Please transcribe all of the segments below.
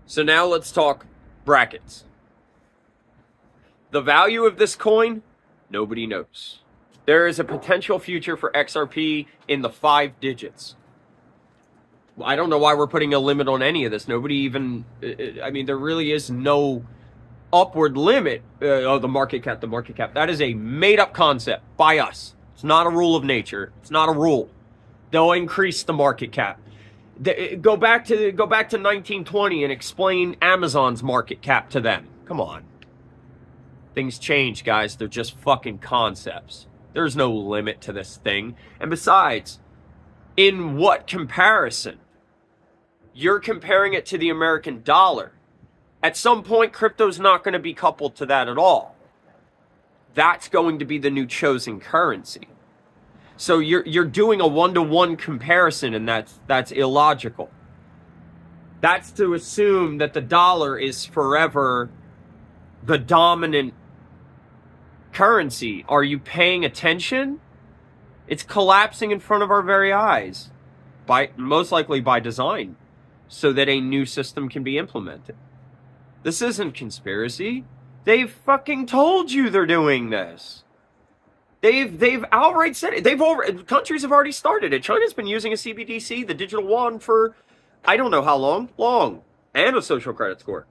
So now let's talk brackets. The value of this coin, nobody knows. There is a potential future for XRP in the 5 digits. I don't know why we're putting a limit on any of this. Nobody even, I mean, there really is no upward limit. The market cap. That is a made-up concept by us. It's not a rule of nature. It's not a rule. They'll increase the market cap. Go back to 1920 and explain Amazon's market cap to them. Come on. Things change, guys. They're just fucking concepts. There's no limit to this thing. And besides, in what comparison? You're comparing it to the American dollar. At some point, crypto's not going to be coupled to that at all. That's going to be the new chosen currency. So you're doing a one-to-one comparison, and that's illogical. That's to assume that the dollar is forever the dominant currency. Are you paying attention? It's collapsing in front of our very eyes, most likely by design, so that a new system can be implemented. This isn't conspiracy. They've fucking told you they're doing this. They've outright said it. Countries have already started it. China's been using a CBDC, the digital yuan, for I don't know how long, and a social credit score.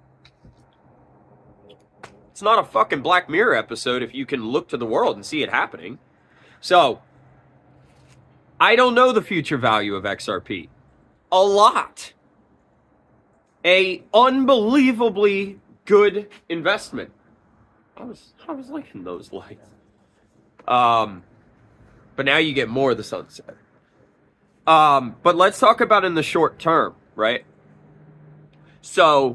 It's not a fucking Black Mirror episode if you can look to the world and see it happening. So, I don't know the future value of XRP. A lot. A unbelievably good investment. I was liking those lights. But now you get more of the sunset. But let's talk about in the short term, right? So,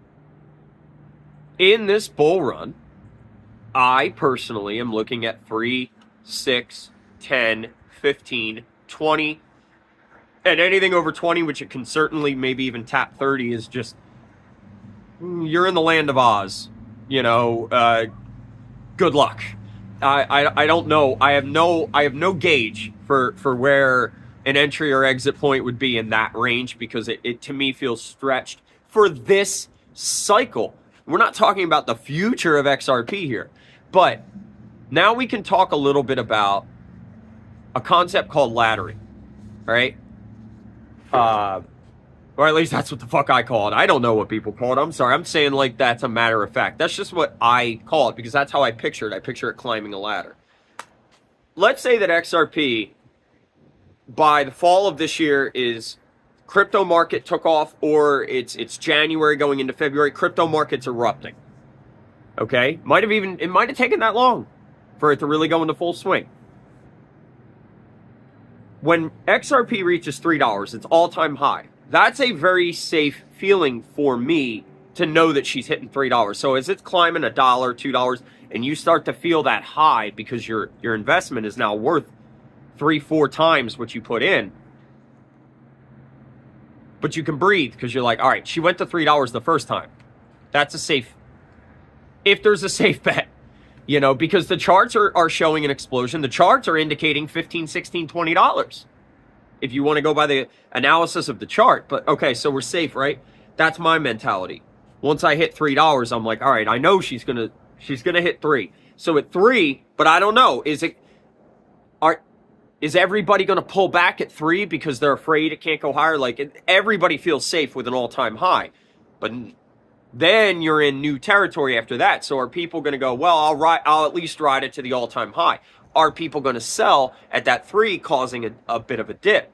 in this bull run, I personally am looking at 3, 6, 10, 15, 20, and anything over 20, which it can certainly maybe even tap 30, is just, you're in the land of Oz. You know, good luck. I don't know. I have no gauge for where an entry or exit point would be in that range, because it to me feels stretched for this cycle. We're not talking about the future of XRP here, but now we can talk a little bit about a concept called laddering, all right? Or at least that's what the fuck I call it. I don't know what people call it. I'm sorry. I'm saying like that's a matter of fact. That's just what I call it, because that's how I picture it. I picture it climbing a ladder. Let's say that XRP, by the fall of this year, is crypto market took off, or it's January going into February, crypto market's erupting. Okay? It might have taken that long for it to really go into full swing. When XRP reaches $3, it's all-time high. That's a very safe feeling for me to know that she's hitting $3. So as it's climbing $1, $2, and you start to feel that high because your investment is now worth 3-4 times what you put in, but you can breathe because you're like, all right, she went to $3 the first time. That's a safe, if there's a safe bet, you know, because the charts are showing an explosion. The charts are indicating $15, $16, $20. If you want to go by the analysis of the chart. But okay, so we're safe, right? That's my mentality. Once I hit $3, I'm like, all right, I know she's gonna hit 3. So at 3, but I don't know. Is everybody gonna pull back at 3 because they're afraid it can't go higher? Like, everybody feels safe with an all-time high, but then you're in new territory after that. So are people gonna go, well, I'll at least ride it to the all-time high? Are people going to sell at that 3, causing a bit of a dip?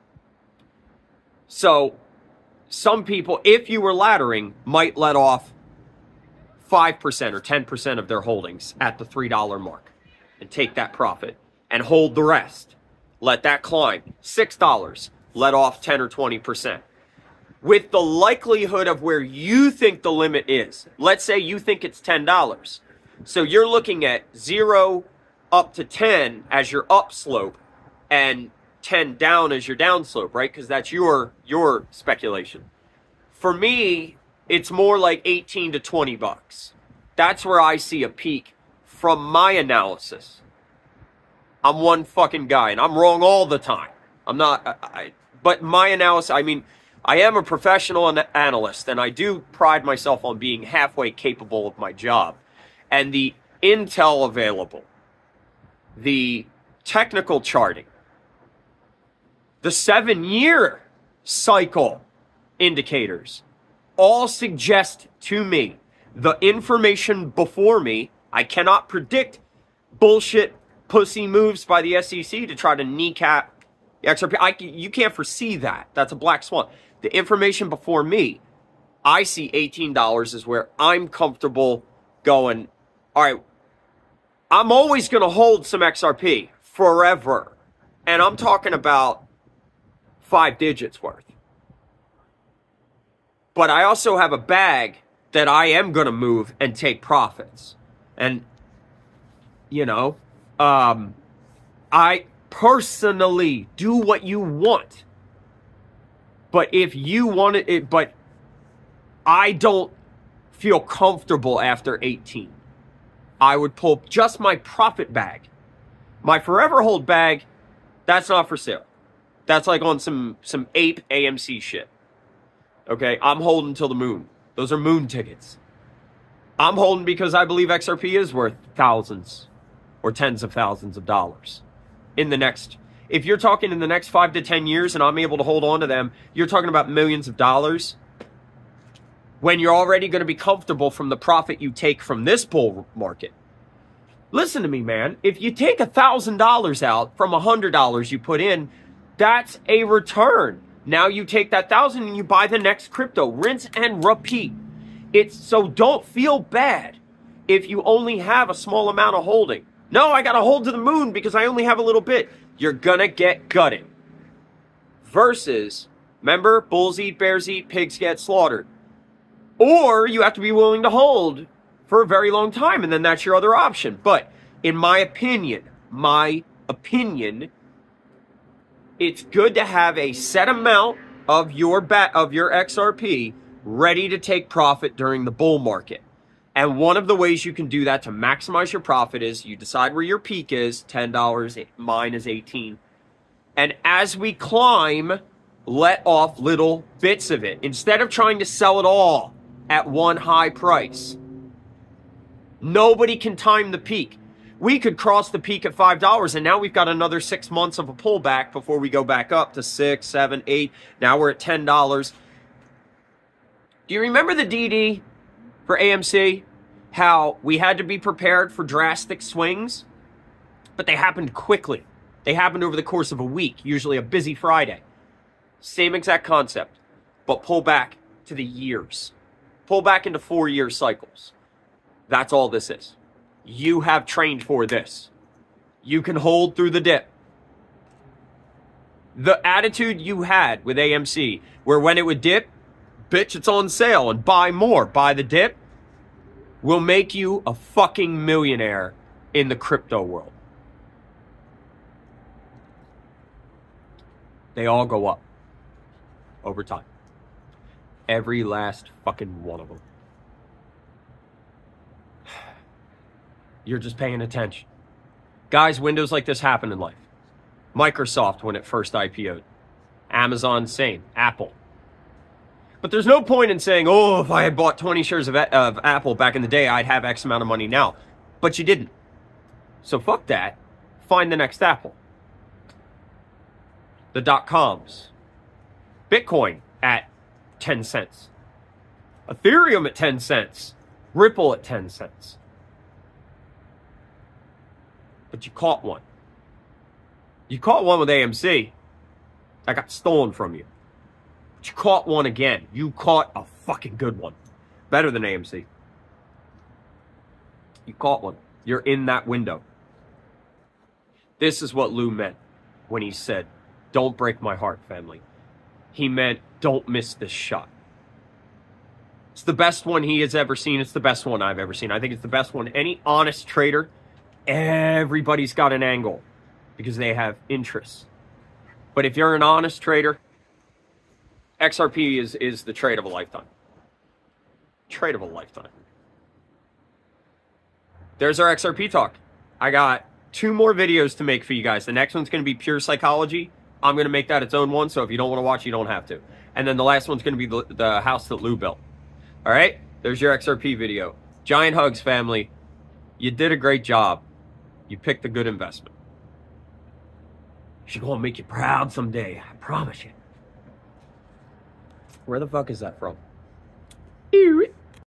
So some people, if you were laddering, might let off 5% or 10% of their holdings at the $3 mark and take that profit and hold the rest. Let that climb. $6, let off 10 or 20%. With the likelihood of where you think the limit is. Let's say you think it's $10. So you're looking at 0 up to 10 as your up slope and 10 down as your down slope, right? Because that's your speculation. For me, it's more like 18 to 20 bucks. That's where I see a peak from my analysis. I'm one fucking guy, and I'm wrong all the time. I'm not, but my analysis, I mean, I am a professional analyst, and I do pride myself on being halfway capable of my job. And the intel available, the technical charting, the 7-year cycle indicators all suggest to me the information before me. I cannot predict bullshit pussy moves by the SEC to try to kneecap the XRP. You can't foresee that. That's a black swan. The information before me, I see $18 is where I'm comfortable going, all right, I'm always going to hold some XRP forever. And I'm talking about 5 digits worth. But I also have a bag that I am going to move and take profits. And, you know, I personally do what you want. But if you want it, but I don't feel comfortable after 18. I would pull just my profit bag. My forever hold bag, that's not for sale. That's like on some ape AMC shit. Okay, I'm holding till the moon. Those are moon tickets. I'm holding because I believe XRP is worth thousands or tens of thousands of dollars in the next. If you're talking in the next 5 to 10 years and I'm able to hold on to them, you're talking about millions of dollars when you're already going to be comfortable from the profit you take from this bull market. Listen to me, man. If you take $1,000 out from $100 you put in, that's a return. Now you take that 1,000 and you buy the next crypto. Rinse and repeat. So don't feel bad if you only have a small amount of holding. No, I got to hold to the moon because I only have a little bit. You're going to get gutted. Versus, remember, bulls eat, bears eat, pigs get slaughtered. Or you have to be willing to hold for a very long time, and then that's your other option. But in my opinion, it's good to have a set amount of your XRP ready to take profit during the bull market. And one of the ways you can do that to maximize your profit is you decide where your peak is, $10, mine is 18. And as we climb, let off little bits of it. Instead of trying to sell it all at one high price. Nobody can time the peak. We could cross the peak at $5, and now we've got another 6 months of a pullback before we go back up to 6, 7, 8. Now we're at $10. Do you remember the DD for AMC? How we had to be prepared for drastic swings, but they happened quickly. They happened over the course of a week, usually a busy Friday. Same exact concept, but pull back to the years. Pull back into 4-year cycles. That's all this is. You have trained for this. You can hold through the dip. The attitude you had with AMC, where when it would dip, bitch, it's on sale and buy more. Buy the dip, will make you a fucking millionaire in the crypto world. They all go up over time. Every last fucking one of them. You're just paying attention. Guys, windows like this happen in life. Microsoft when it first IPO'd. Amazon, same. Apple. But there's no point in saying, oh, if I had bought 20 shares of Apple back in the day, I'd have X amount of money now. But you didn't. So fuck that. Find the next Apple. The .coms. Bitcoin at 10 cents. Ethereum at 10 cents. Ripple at 10 cents. But you caught one. You caught one with AMC. That got stolen from you. But you caught one again. You caught a fucking good one. Better than AMC. You caught one. You're in that window. This is what Lou meant when he said, don't break my heart, family. He meant, don't miss this shot. It's the best one he has ever seen. It's the best one I've ever seen. I think it's the best one. Any honest trader, everybody's got an angle because they have interests. But if you're an honest trader, XRP is the trade of a lifetime. Trade of a lifetime. There's our XRP talk. I got 2 more videos to make for you guys. The next one's going to be pure psychology. I'm going to make that its own one, so if you don't want to watch, you don't have to. And then the last one's going to be the house that Lou built. All right? There's your XRP video. Giant hugs, family. You did a great job. You picked a good investment. She's going to make you proud someday. I promise you. Where the fuck is that from? Ew.